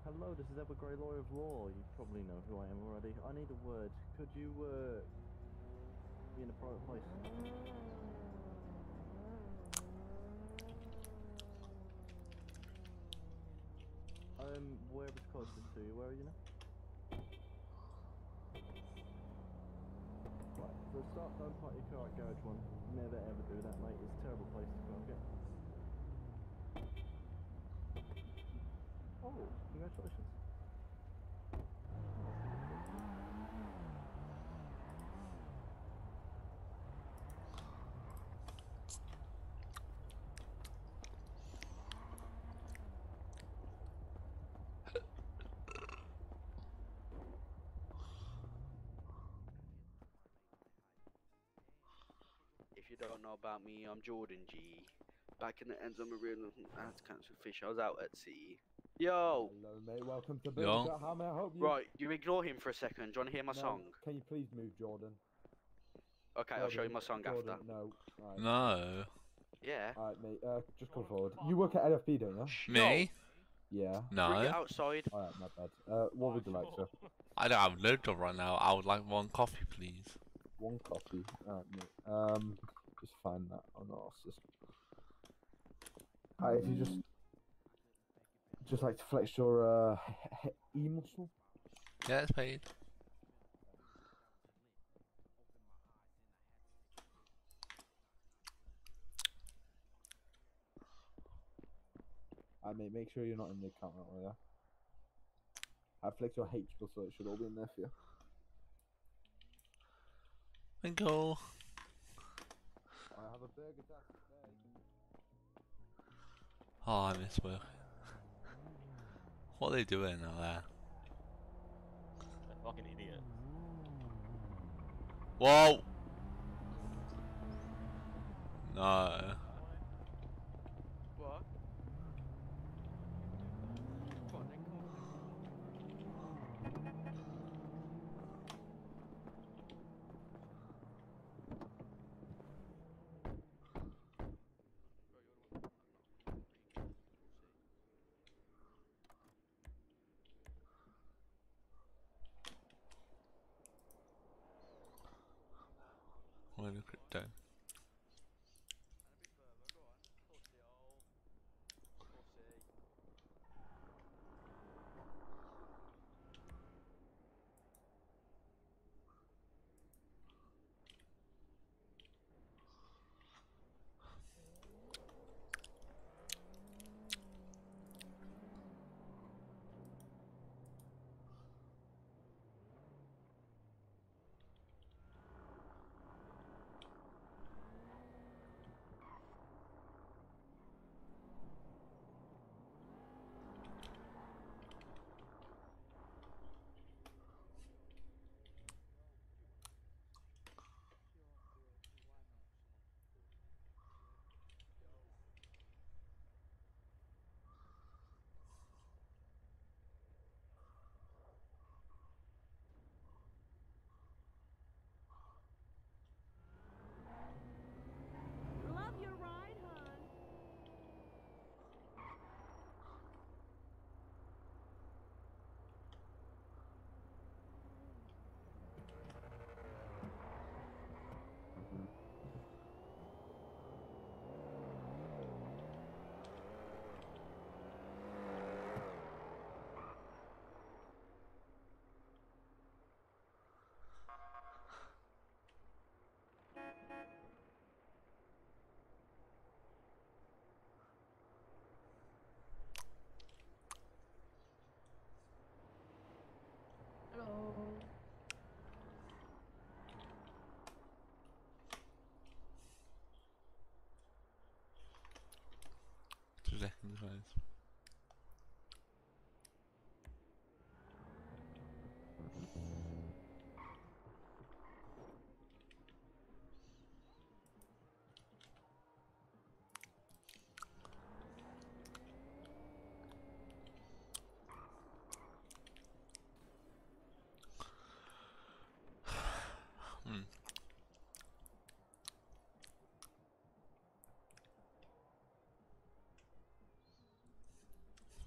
Hello, this is Edward Grey, Lawyer of Law. You probably know who I am already. I need a word. Could you, be in a private place? Wherever's closest to you. Where are you now? Right, for a start, don't park your car at Garage 1. Never ever do that, mate. It's a terrible place to park it. Oh, congratulations. If you don't know about me, I'm Jordan G. Back in the ends of my real I had to cancel fish. I was out at sea. Yo! Hello, mate. Welcome to Yo. Burger. How may I help you? Right, you ignore him for a second. Do you want to hear my song? Can you please move, Jordan? Okay, I'll show you my song Jordan, after. no. Right. No. Yeah. Alright, mate. Just come forward. You work at LFB, don't you? Me? Yeah. Bring it No. outside. Alright, my bad. What would you like, sir? I don't have no job right now. I would like one coffee, please. One coffee. Alright, mate. Just find that on our system. Alright, if you just like to flex your E muscle. Yeah, it's paid. Alright, mate. Make sure you're not in the account right now, yeah? I flex your H muscle, so it should all be in there for you. Thank you. I have a burger dash today. Oh, I miss work. What are they doing out there? They're fucking idiots. Whoa! No. What? Go on then, come on. I'm gonna crypto. And a bit further, go on. Pussy hole. Pussy.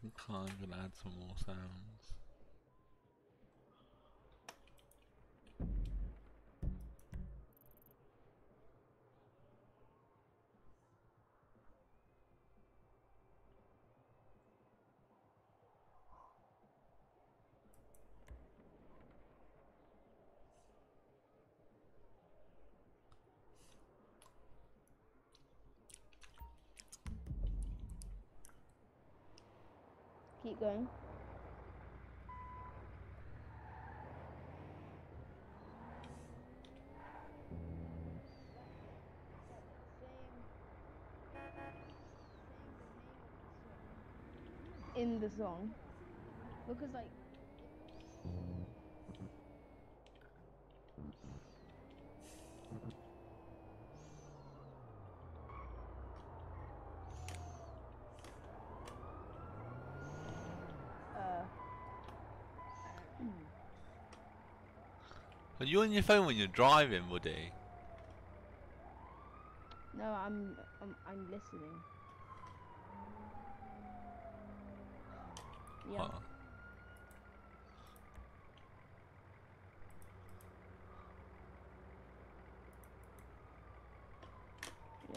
Okay, I'm gonna add some more sounds. Keep going. In the song, because like Are you on your phone when you're driving, Woody? no, I'm listening. Yeah. Huh. Yeah.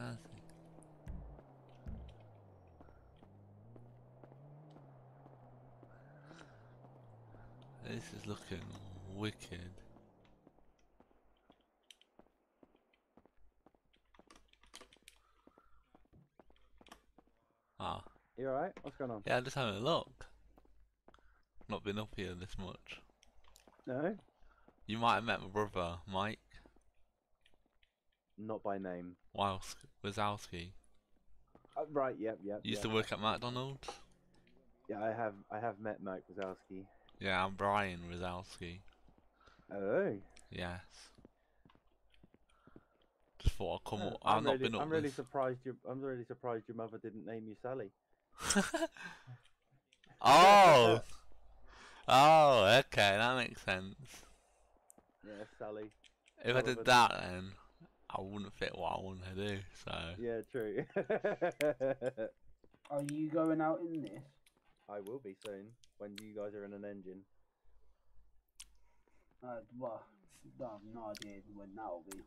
has he? This is looking wicked. Ah, You alright? What's going on? yeah, just having a look. Not been up here this much. No? You might have met my brother, Mike Not by name. Wazowski. Right, yep. Used to work at McDonald's. Yeah, I have met Mike Wazowski. Yeah, I'm Brian Wazowski. Oh. Yes. Just thought I'd come up. I've not been up I'm really this. surprised your mother didn't name you Sally. Oh! Oh, okay, that makes sense. Yeah, Sally. If I did that, then I wouldn't fit what I want to do, so. Yeah, true. Are you going out in this? I will be soon when you guys are in an engine. Well, I have no idea when that'll be.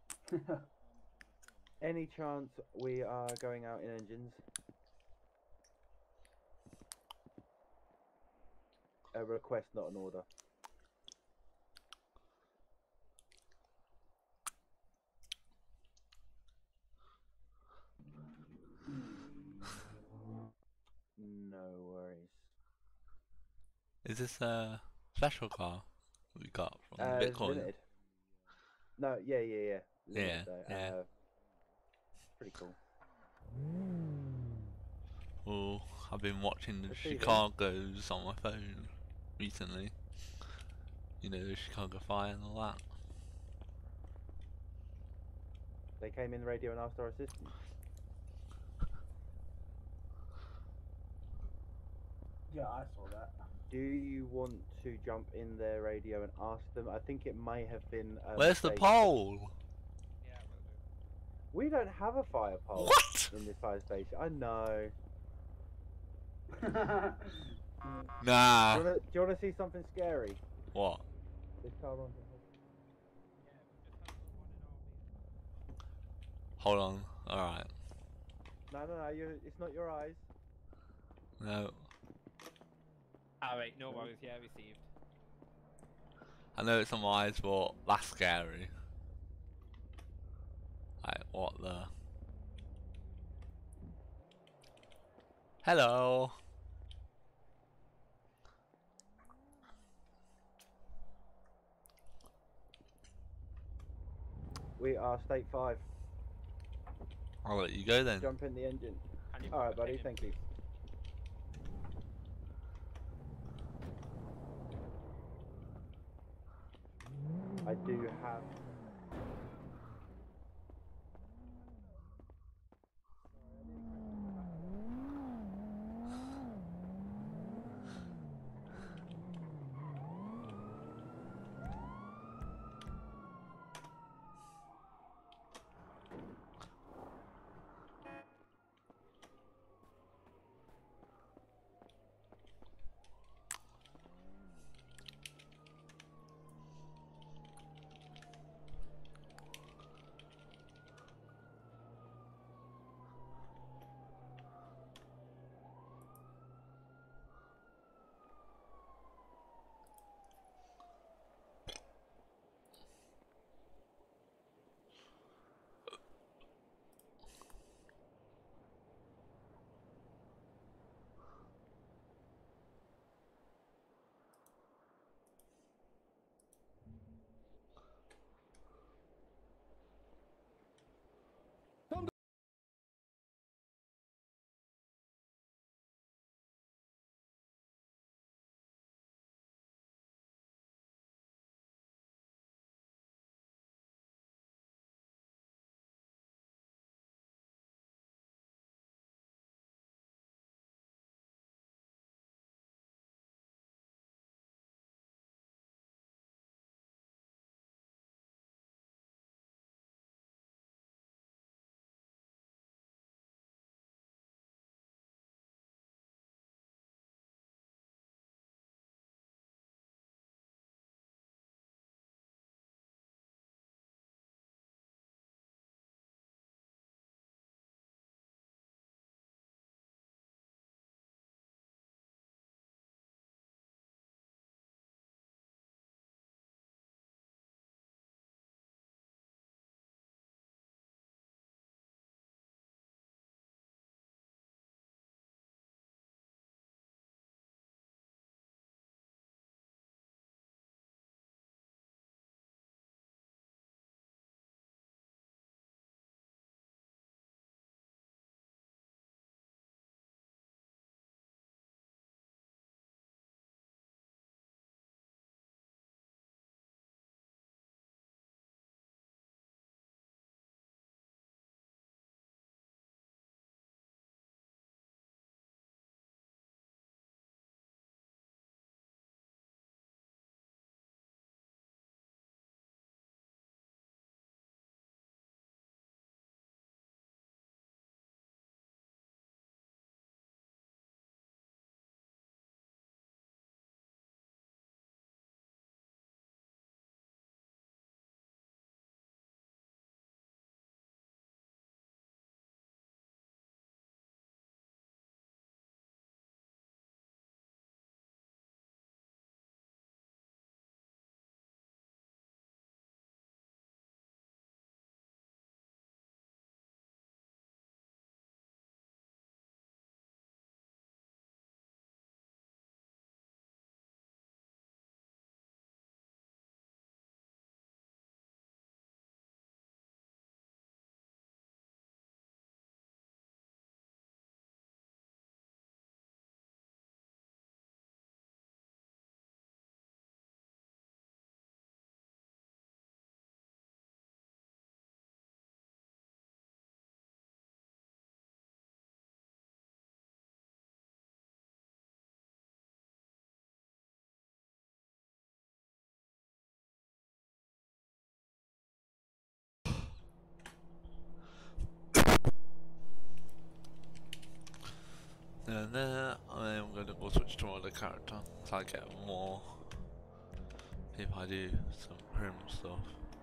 Any chance we are going out in engines? A request, not an order. No worries. Is this a special car we got from Bitcoin? Limited. No, yeah. Yeah, Limited, though. yeah. Pretty cool. Oh, I've been watching the Let's see then. Chicago's on my phone recently. You know, the Chicago Fire and all that. They came in the radio and asked our assistance. Yeah, I saw that. Do you want to jump in their radio and ask them? I think it may have been. Where's the mistake. pole? We don't have a fire pole What? in this fire station. I know. Nah. Do you wanna see something scary? What? This car on. Hold on. Alright. No. It's not your eyes. No. Alright, no worries, yeah, received. I know it's on my eyes, but that's scary. Like, what the? Hello. We are state 5. I'll let you go then. Jump in the engine. Can you All right, put buddy. it in? Thank you. I do have. there, and then I'm going to go switch to another character, so I get more if I do some prim stuff.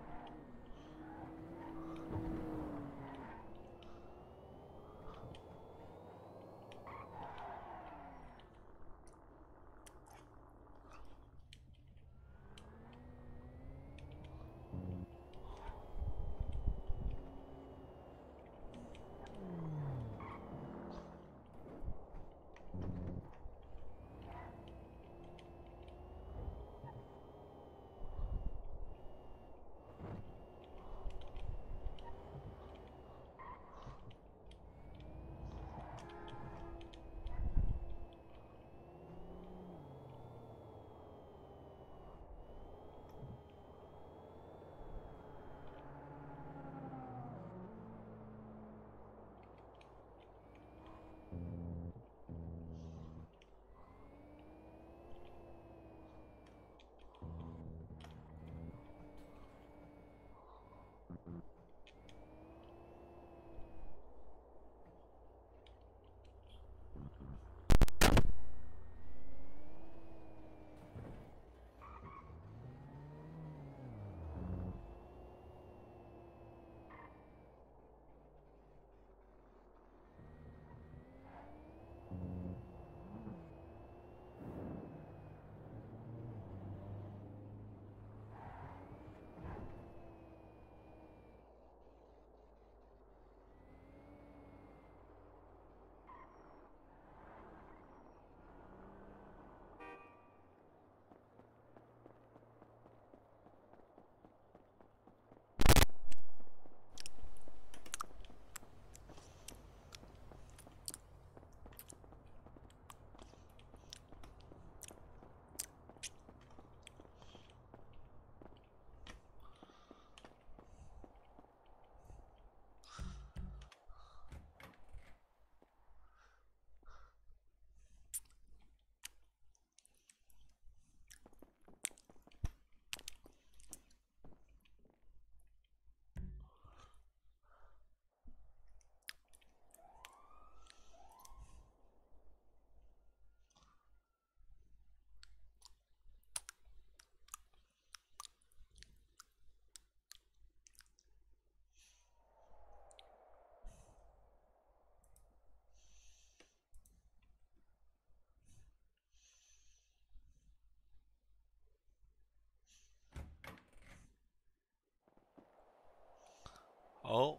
Oh.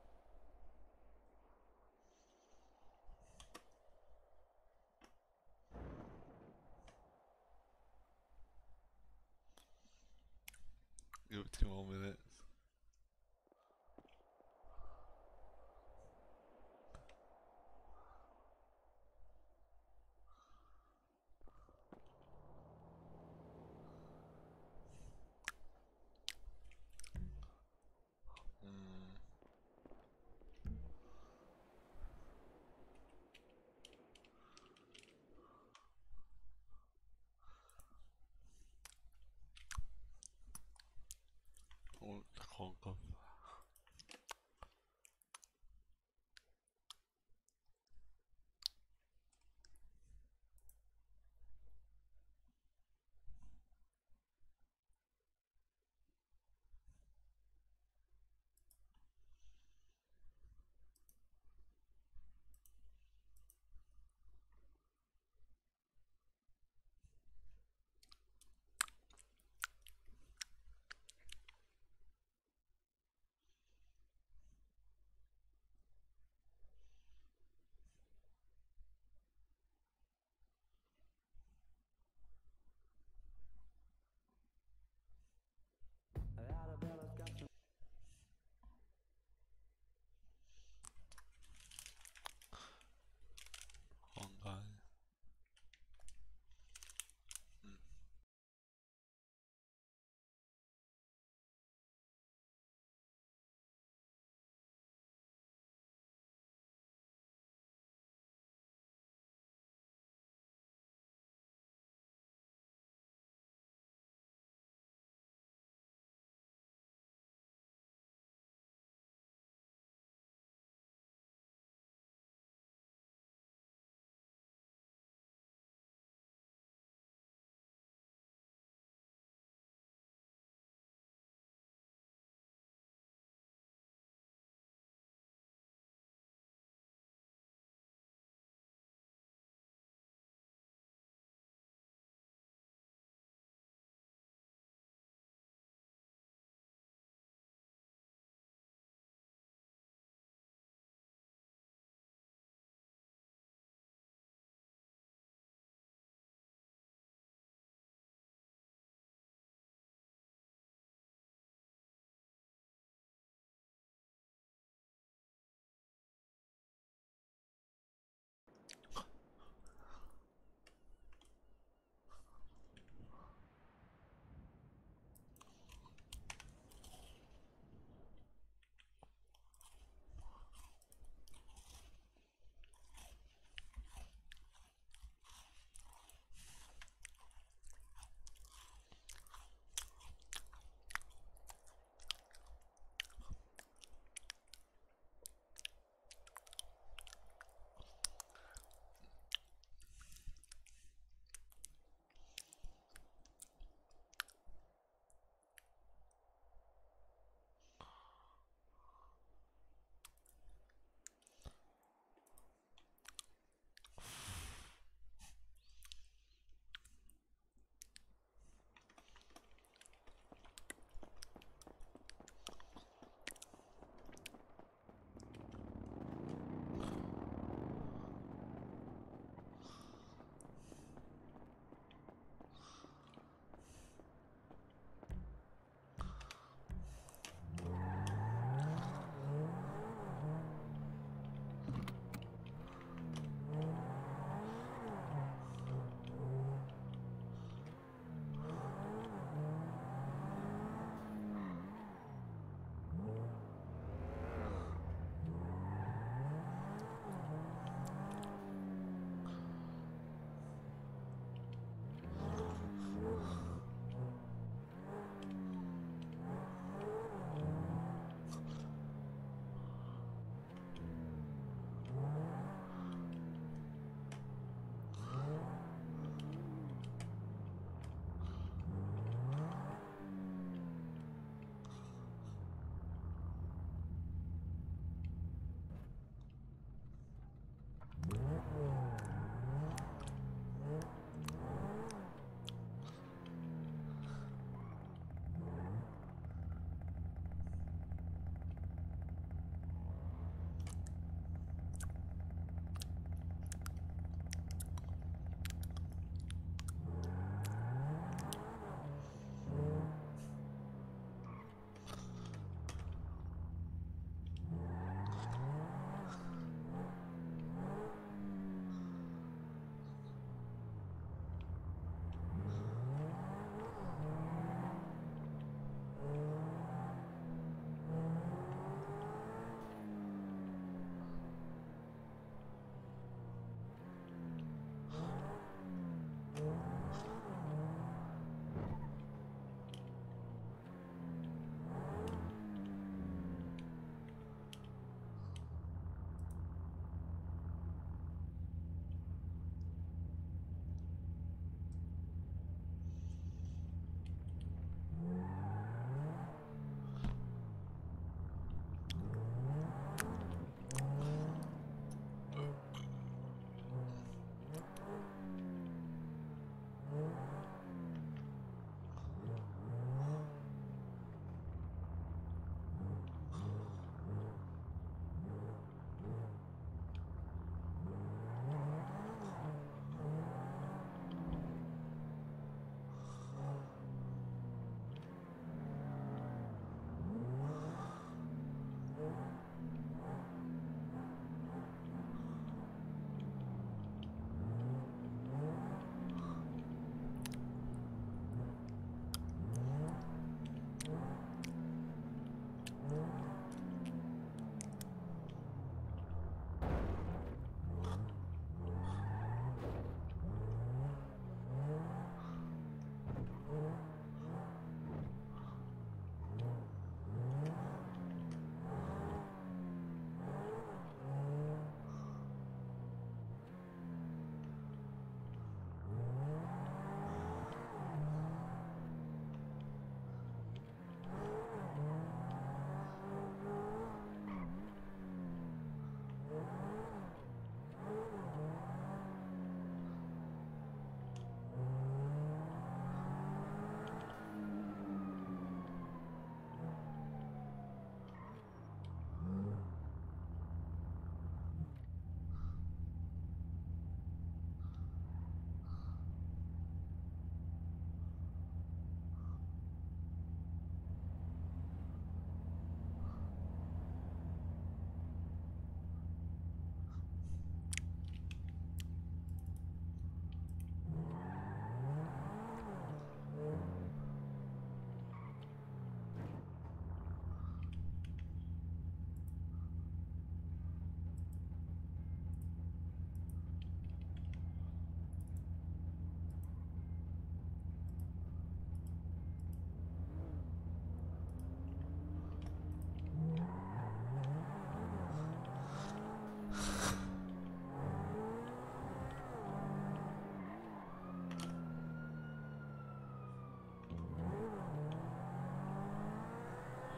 Give it 2 more minutes.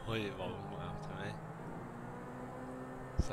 What are you rolling after me? So...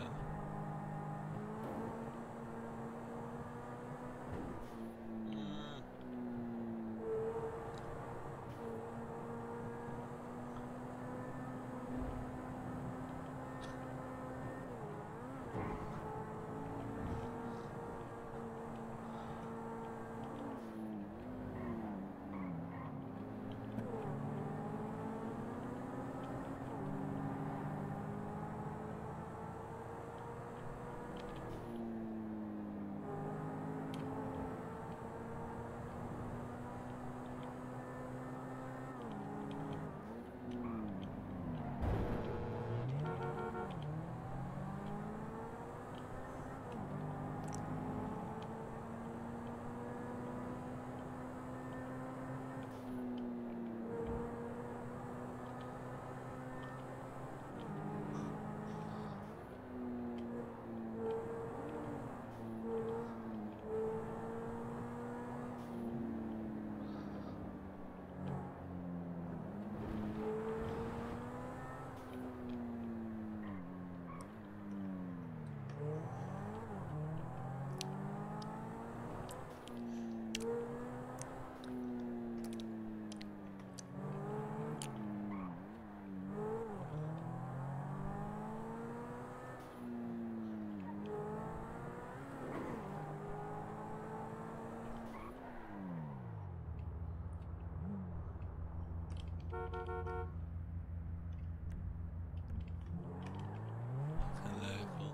Local.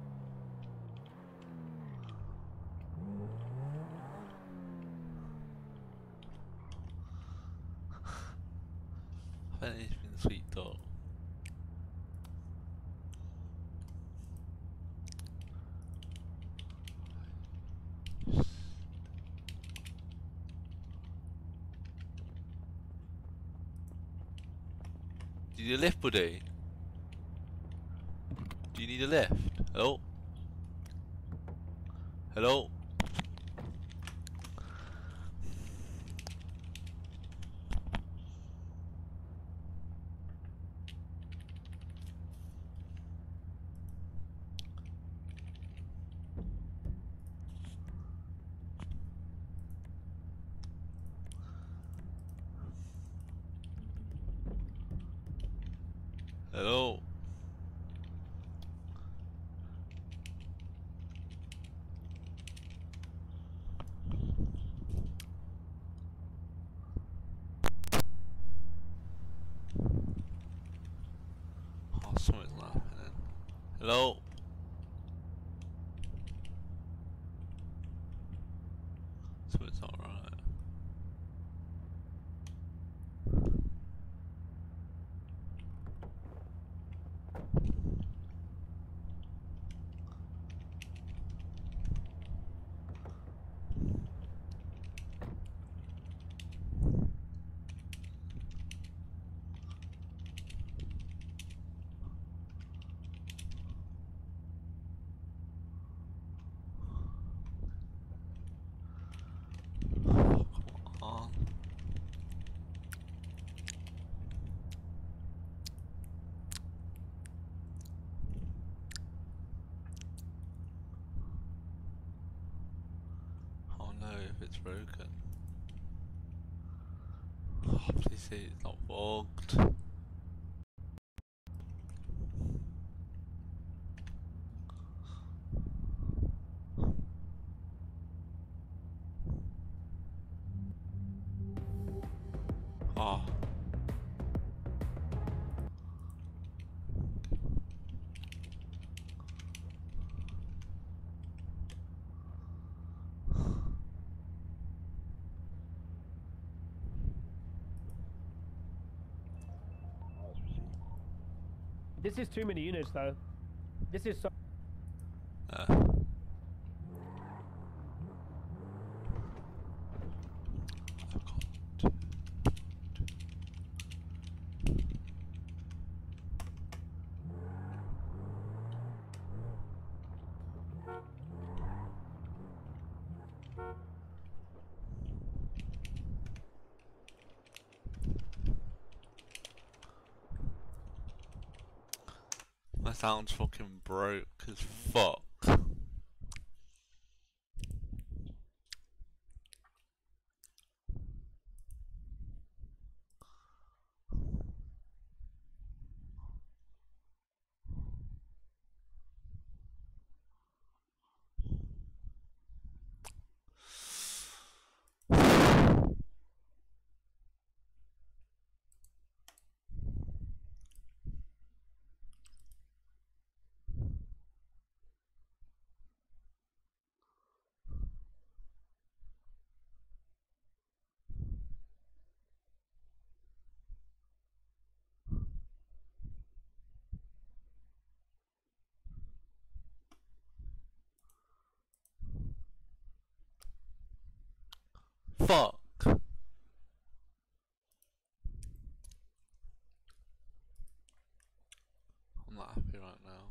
I bet it's been sweet dog. Do you need a lift, buddy? Do you need a lift? Hello? Hello? Hello? Oh, something's not happening. Hello? Something's not right. Come on. Oh no, if it's broken. Oh, please say it's not bugged. Oh. This is too many units though. This is so. I can't. sound's fucking broke as fuck. Fuck. I'm not happy right now.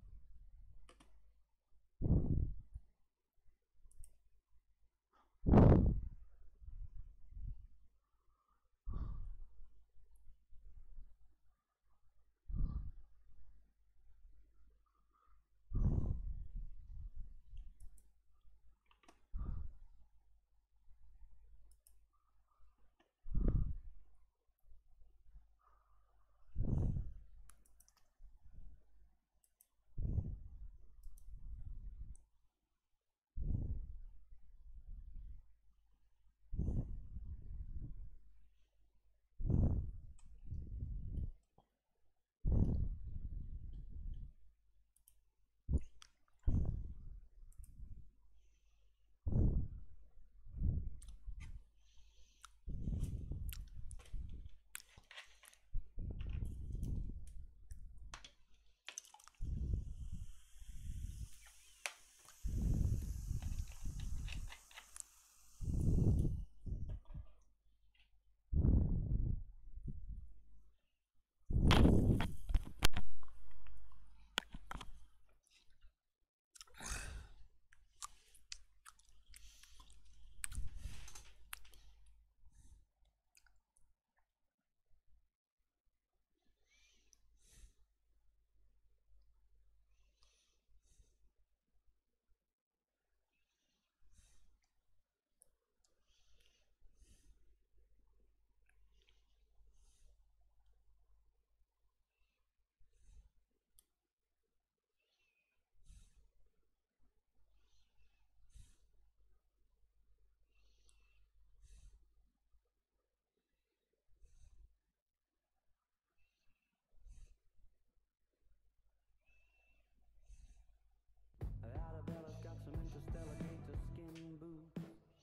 Arabella's got some interstellar gator skin boots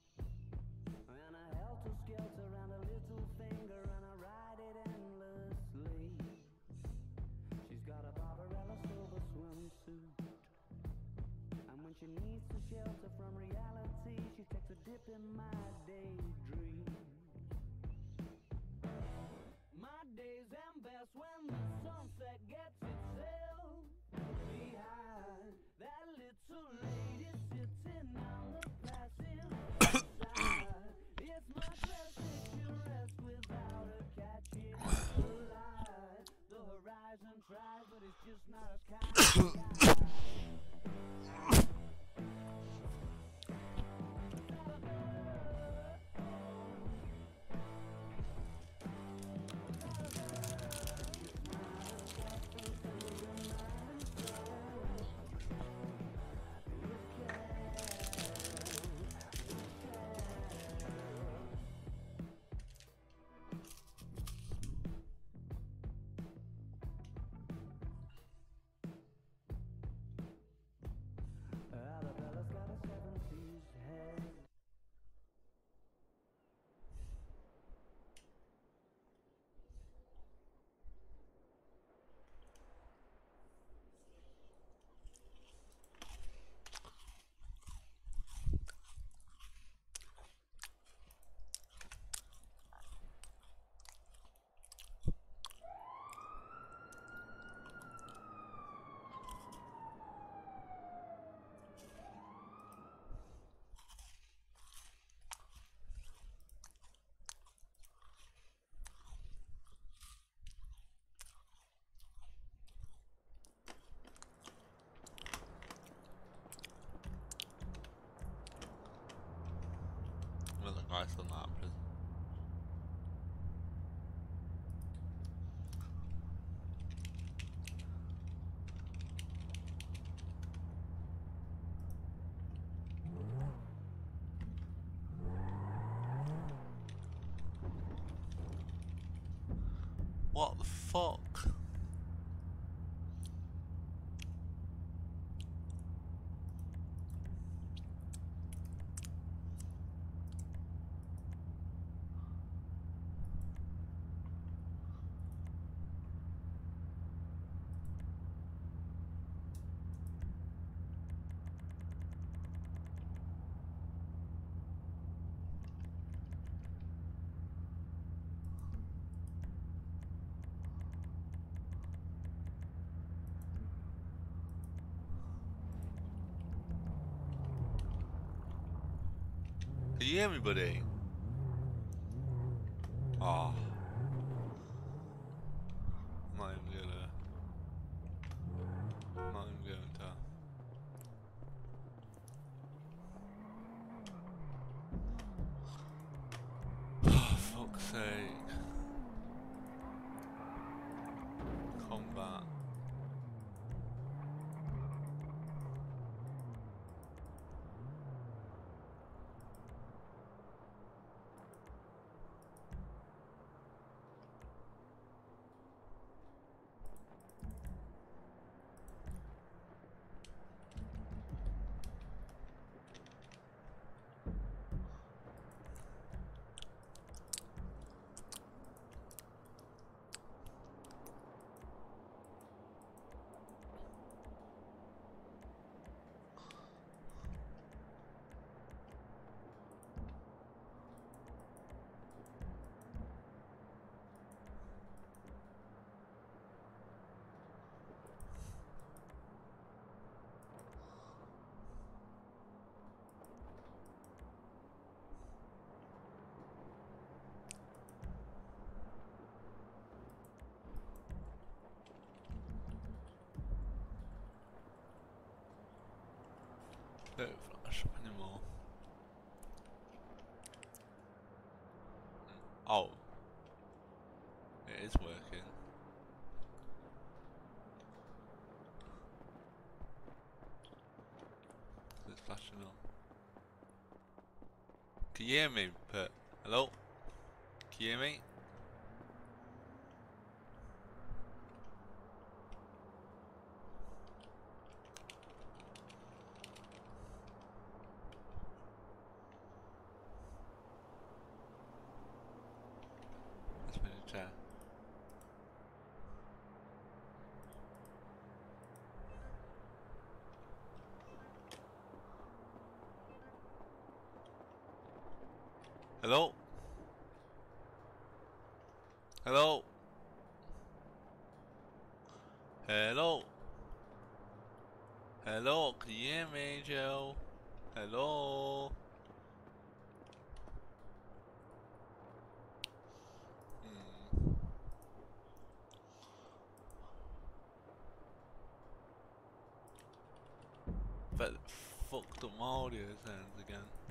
and a helter-skelter around a little finger, and I ride it endlessly. She's got a Barbarella silver swimsuit, and when she needs to shelter from reality, she takes a dip in my daydream. My days end best when the sunset gets itself behind that little lady sitting on the passive side. It's much less picturesque without her catching the light. The horizon tries, but it's just not as kind. fuck? Can you hear me, buddy? Oh. Not even going to. Oh, fuck's sake. Combat. Don't flash up anymore. Oh. It is working. It's flashing up. Can you hear me, Pert? Hello? Can you hear me? Let's put it in chat. Hello? Hello? Hello? Hello? Can you hear me, Joe? Hello? But fucked up my audio sounds again.